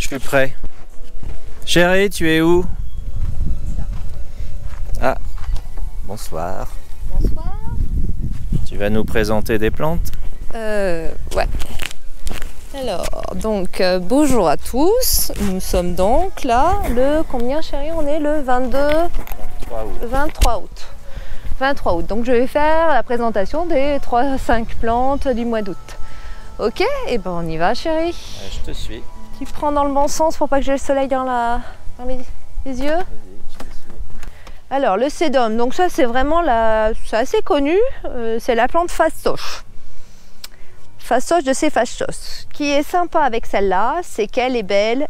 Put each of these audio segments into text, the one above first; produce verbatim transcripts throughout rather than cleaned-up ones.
Je suis prêt. Chérie, tu es où? Ah, bonsoir. Bonsoir. Tu vas nous présenter des plantes? Euh, ouais. Alors, donc, euh, bonjour à tous. Nous sommes donc là, le combien chérie? On est le vingt-deux, vingt-trois août. vingt-trois août. Donc, je vais faire la présentation des trois à cinq plantes du mois d'août. Ok? Et ben, on y va, chérie. Euh, je te suis. Tu prends dans le bon sens pour pas que j'ai le soleil dans, la... dans les... les yeux. Vas-y, je te suis. Alors, le sédum. Donc, ça, c'est vraiment la... c'est assez connu. Euh, c'est la plante fastoche. Fastoche de ces fastos. Ce qui est sympa avec celle-là, c'est qu'elle est belle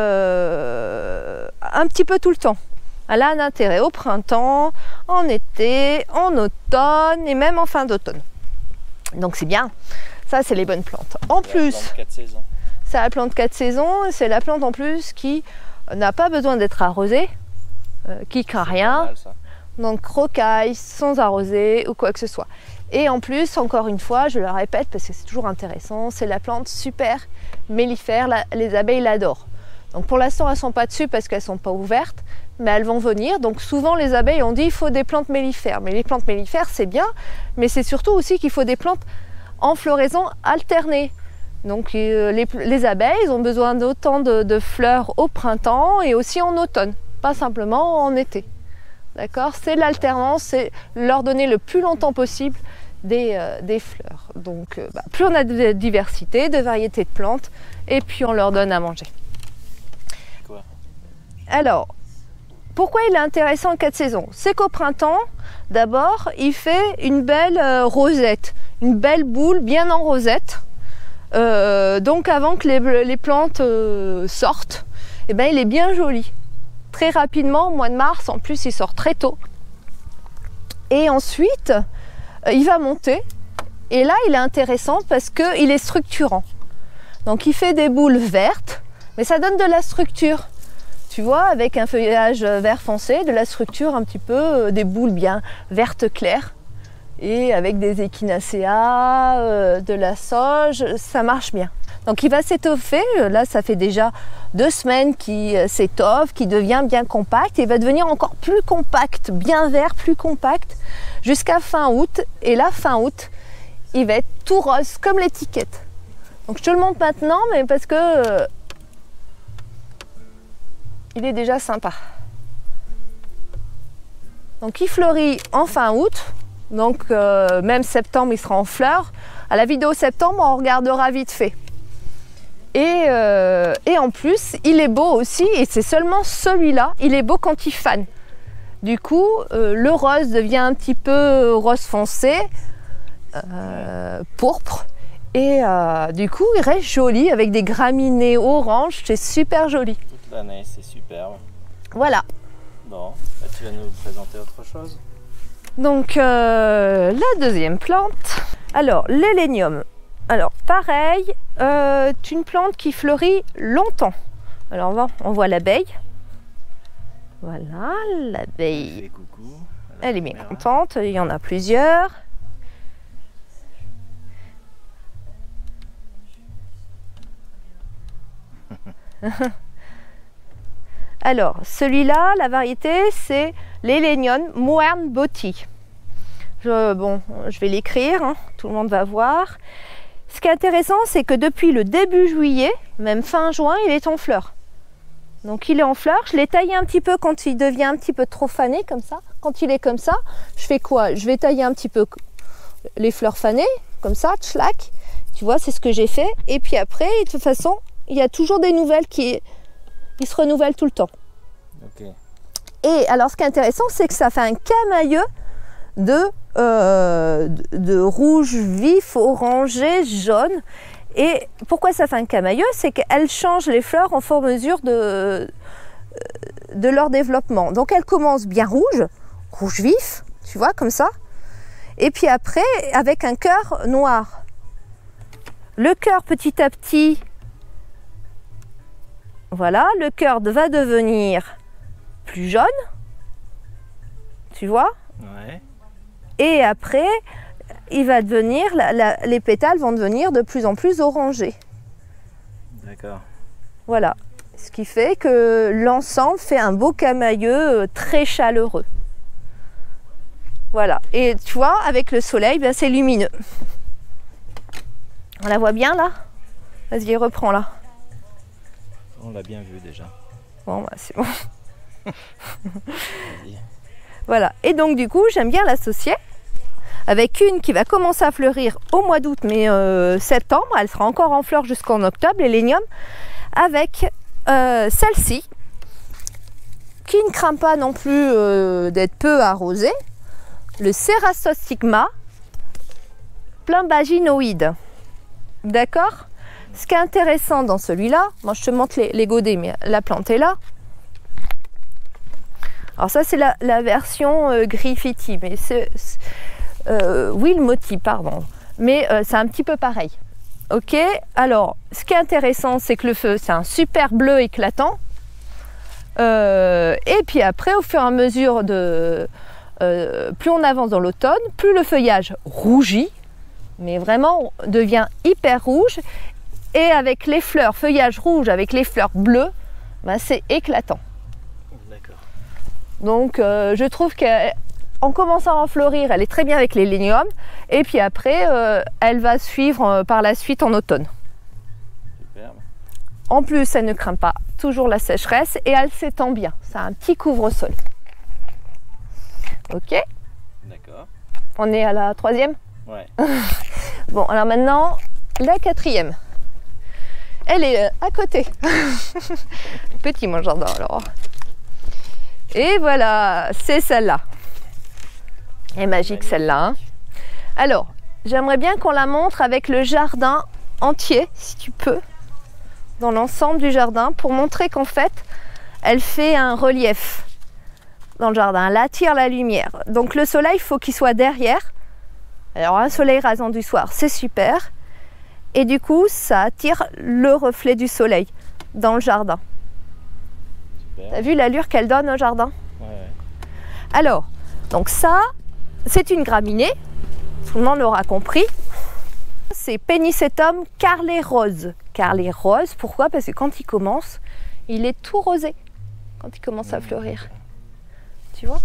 euh, un petit peu tout le temps. Elle a un intérêt au printemps, en été, en automne et même en fin d'automne. Donc c'est bien. Ça, c'est les bonnes plantes. En plus, c'est la plante quatre saisons. C'est la plante en plus qui n'a pas besoin d'être arrosée, euh, qui craint rien. Donc rocaille, sans arroser ou quoi que ce soit. Et en plus, encore une fois, je le répète parce que c'est toujours intéressant, c'est la plante super mellifère, la, les abeilles l'adorent. Donc pour l'instant, elles ne sont pas dessus parce qu'elles ne sont pas ouvertes, mais elles vont venir. Donc souvent, les abeilles ont dit qu'il faut des plantes mellifères. Mais les plantes mellifères, c'est bien, mais c'est surtout aussi qu'il faut des plantes en floraison alternée. Donc euh, les, les abeilles ont besoin d'autant de, de fleurs au printemps et aussi en automne, pas simplement en été. D'accord? C'est l'alternance, c'est leur donner le plus longtemps possible des, euh, des fleurs. Donc, euh, bah, plus on a de diversité, de variétés de plantes, et puis on leur donne à manger. Quoi? Alors, pourquoi il est intéressant en quatre saisons? C'est qu'au printemps, d'abord, il fait une belle euh, rosette, une belle boule bien en rosette. Euh, donc, avant que les, les plantes euh, sortent, eh ben, il est bien joli. Très rapidement, au mois de mars, en plus il sort très tôt. Et ensuite, euh, il va monter. Et là, il est intéressant parce qu'il est structurant. Donc il fait des boules vertes, mais ça donne de la structure. Tu vois, avec un feuillage vert foncé, de la structure un petit peu, euh, des boules bien vertes claires. Et avec des echinacea, euh, de la sauge, ça marche bien. Donc il va s'étoffer, là ça fait déjà deux semaines qu'il s'étoffe, qu'il devient bien compact, et il va devenir encore plus compact, bien vert, plus compact, jusqu'à fin août. Et là, fin août, il va être tout rose, comme l'étiquette. Donc je te le montre maintenant, mais parce que euh, il est déjà sympa. Donc il fleurit en fin août, donc euh, même septembre il sera en fleurs. À la vidéo septembre, on regardera vite fait. Et, euh, et en plus, il est beau aussi, et c'est seulement celui-là, il est beau quand il fane. Du coup, euh, le rose devient un petit peu rose foncé, euh, pourpre, et euh, du coup, il reste joli avec des graminées orange, c'est super joli. Toute l'année, c'est superbe. Voilà. Bon, là, tu vas nous présenter autre chose? Donc, euh, la deuxième plante, alors l'hélénium. Alors pareil, euh, c'est une plante qui fleurit longtemps. Alors on, va, on voit l'abeille. Voilà, l'abeille. Elle est bien contente, il y en a plusieurs. Alors celui-là, la variété, c'est l'Hélénium Moerne Botti. Je, bon, je vais l'écrire, hein, tout le monde va voir. Ce qui est intéressant, c'est que depuis le début juillet, même fin juin, il est en fleurs. Donc il est en fleurs. Je l'ai taillé un petit peu quand il devient un petit peu trop fané, comme ça. Quand il est comme ça, je fais quoi? Je vais tailler un petit peu les fleurs fanées, comme ça, tchlac. Tu vois, c'est ce que j'ai fait. Et puis après, de toute façon, il y a toujours des nouvelles qui ils se renouvellent tout le temps. Okay. Et alors, ce qui est intéressant, c'est que ça fait un camailleux de, euh, de, de rouge vif, orangé, jaune. Et pourquoi ça fait un camailleux? C'est qu'elle change les fleurs en fur et à mesure de, de leur développement. Donc elle commence bien rouge, rouge vif, tu vois, comme ça. Et puis après, avec un cœur noir. Le cœur, petit à petit, voilà, le cœur va devenir plus jaune, tu vois. Ouais. Et après, il va devenir, la, la, les pétales vont devenir de plus en plus orangés. D'accord. Voilà. Ce qui fait que l'ensemble fait un beau camailleux très chaleureux. Voilà. Et tu vois, avec le soleil, ben, c'est lumineux. On la voit bien là? Vas-y, reprends là. On l'a bien vu déjà. Bon, bah, c'est bon. Voilà. Et donc du coup, j'aime bien l'associer avec une qui va commencer à fleurir au mois d'août, mais euh, septembre, elle sera encore en fleurs jusqu'en octobre, l'hélénium, avec euh, celle-ci, qui ne craint pas non plus euh, d'être peu arrosée, le Cerastostigma plumbaginoïde. D'accord? Ce qui est intéressant dans celui-là, moi je te montre les, les godets, mais la plante est là. Alors ça c'est la, la version euh, Griffiti, mais c'est euh, Wilmoti, pardon, mais euh, c'est un petit peu pareil. Ok, alors ce qui est intéressant, c'est que le feu, c'est un super bleu éclatant. Euh, et puis après, au fur et à mesure de euh, plus on avance dans l'automne, plus le feuillage rougit, mais vraiment devient hyper rouge. Et avec les fleurs, feuillage rouge avec les fleurs bleues, ben, c'est éclatant. D'accord. Donc euh, je trouve qu'en commençant à fleurir, elle est très bien avec les léniums. Et puis après, euh, elle va suivre euh, par la suite en automne. Superbe. En plus, elle ne craint pas toujours la sécheresse et elle s'étend bien. C'est un petit couvre-sol. Ok. D'accord. On est à la troisième? Ouais. Bon, alors maintenant, la quatrième. Elle est euh, à côté. Petit mon jardin alors. Et voilà, c'est celle-là. Elle est magique celle-là. Hein. Alors, j'aimerais bien qu'on la montre avec le jardin entier, si tu peux, dans l'ensemble du jardin, pour montrer qu'en fait, elle fait un relief dans le jardin. Elle attire la lumière. Donc le soleil, il faut qu'il soit derrière. Alors un soleil rasant du soir, c'est super. Et du coup, ça attire le reflet du soleil dans le jardin. T'as vu l'allure qu'elle donne au jardin? Ouais, ouais. Alors, donc ça, c'est une graminée. Tout le monde l'aura compris. C'est Pennisetum Carlet Rose. Carlet Rose, pourquoi? Parce que quand il commence, il est tout rosé. Quand il commence à fleurir. Tu vois?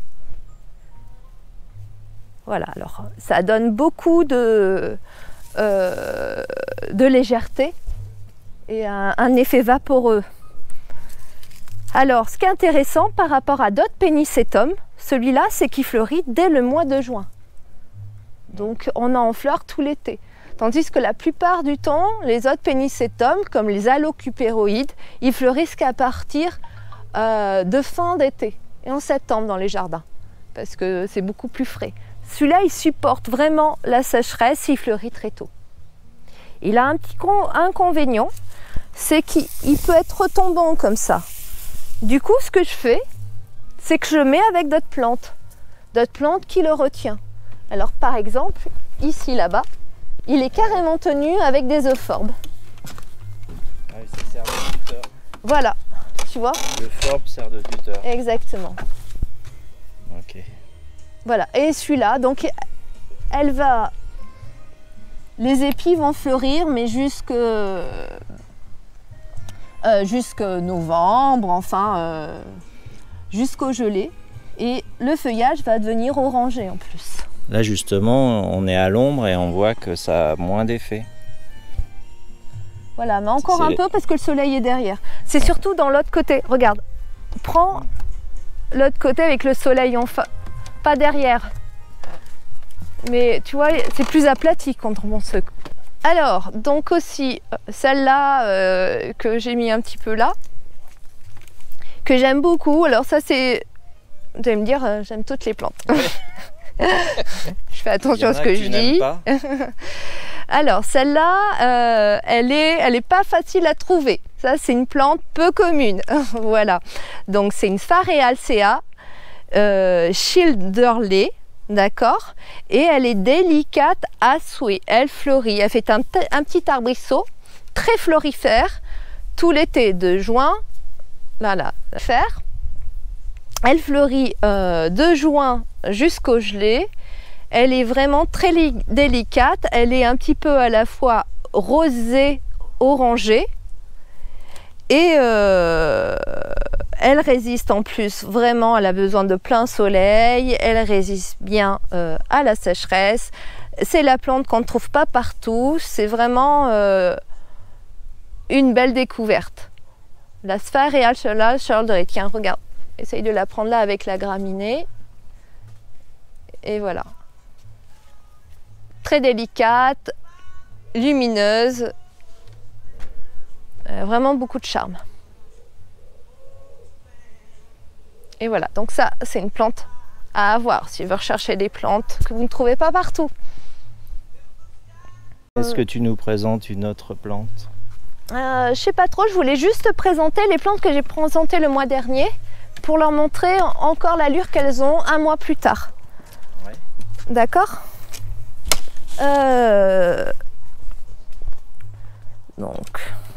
Voilà, alors ça donne beaucoup de... Euh, de légèreté et un, un effet vaporeux. Alors, ce qui est intéressant par rapport à d'autres Pennisetum, celui-là, c'est qu'il fleurit dès le mois de juin. Donc, on a en fleurs tout l'été. Tandis que la plupart du temps, les autres Pennisetum, comme les Allocupéroïdes, ils fleurissent qu'à partir euh, de fin d'été et en septembre dans les jardins, parce que c'est beaucoup plus frais. Celui-là, il supporte vraiment la sécheresse, il fleurit très tôt. Il a un petit inconvénient, c'est qu'il peut être retombant comme ça. Du coup, ce que je fais, c'est que je mets avec d'autres plantes, d'autres plantes qui le retiennent. Alors, par exemple, ici, là-bas, il est carrément tenu avec des euphorbes. Ah oui, ça sert de tuteur. Voilà, tu vois? Le forbe sert de tuteur. Exactement. Ok. Voilà, et celui-là, donc elle va, les épis vont fleurir, mais jusque, euh, jusque novembre, enfin, euh, jusqu'au gelé, et le feuillage va devenir orangé en plus. Là justement, on est à l'ombre et on voit que ça a moins d'effet. Voilà, mais encore un peu parce que le soleil est derrière. C'est surtout dans l'autre côté, regarde, prends l'autre côté avec le soleil en face. Pas derrière, mais tu vois, c'est plus aplati quand on se... Alors, donc aussi, celle-là euh, que j'ai mis un petit peu là, que j'aime beaucoup. Alors ça, c'est... Vous allez me dire, euh, j'aime toutes les plantes. Je fais attention à ce que, que je dis. Pas. Alors, celle-là, euh, elle est, elle est pas facile à trouver. Ça, c'est une plante peu commune. Voilà. Donc, c'est une Sphaerealcea. Euh, Schilderley, d'accord, et elle est délicate à souhait. Elle fleurit, elle fait un, un petit arbrisseau très florifère tout l'été de juin, là là, faire. Elle fleurit euh, de juin jusqu'au gelé. Elle est vraiment très délicate. Elle est un petit peu à la fois rosée, orangée. Et euh, elle résiste en plus, vraiment, elle a besoin de plein soleil, elle résiste bien euh, à la sécheresse. C'est la plante qu'on ne trouve pas partout, c'est vraiment euh, une belle découverte. La Sphaeria chaldrei, tiens, regarde, essaye de la prendre là avec la graminée. Et voilà. Très délicate, lumineuse, euh, vraiment beaucoup de charme. Et voilà, donc ça, c'est une plante à avoir si vous recherchez des plantes que vous ne trouvez pas partout. Est-ce que tu nous présentes une autre plante? euh, Je sais pas trop, je voulais juste présenter les plantes que j'ai présentées le mois dernier pour leur montrer encore l'allure qu'elles ont un mois plus tard. Ouais. D'accord. euh... Donc,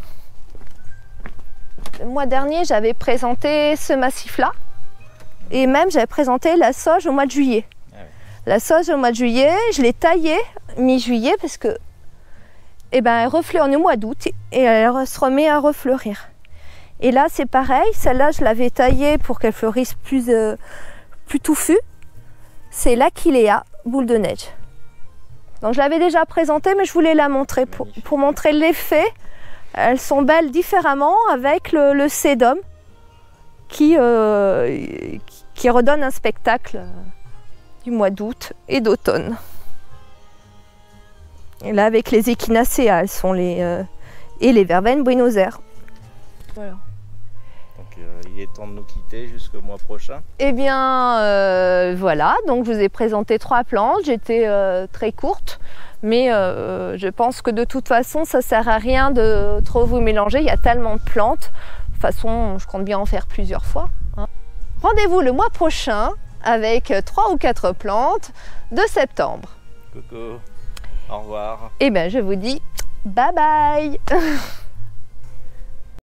le mois dernier, j'avais présenté ce massif-là. Et même, j'avais présenté la sauge au mois de juillet. Ah ouais. La sauge au mois de juillet, je l'ai taillée mi-juillet parce que, eh ben, elle refleure au mois d'août et elle se remet à refleurir. Et là, c'est pareil. Celle-là, je l'avais taillée pour qu'elle fleurisse plus, euh, plus touffue. C'est l'Achillea, boule de neige. Donc, je l'avais déjà présentée, mais je voulais la montrer pour, pour montrer l'effet. Elles sont belles différemment avec le, le sédum qui, euh, qui redonne un spectacle du mois d'août et d'automne. Et là, avec les echinacées, elles sont les euh, et les verveines Buenos Aires. Voilà. Donc euh, il est temps de nous quitter jusqu'au mois prochain. Eh bien, euh, voilà. Donc je vous ai présenté trois plantes. J'étais euh, très courte, mais euh, je pense que de toute façon, ça sert à rien de trop vous mélanger. Il y a tellement de plantes. De toute façon, je compte bien en faire plusieurs fois. Hein. Rendez-vous le mois prochain avec trois ou quatre plantes de septembre. Coco. Au revoir. Eh bien, je vous dis bye bye.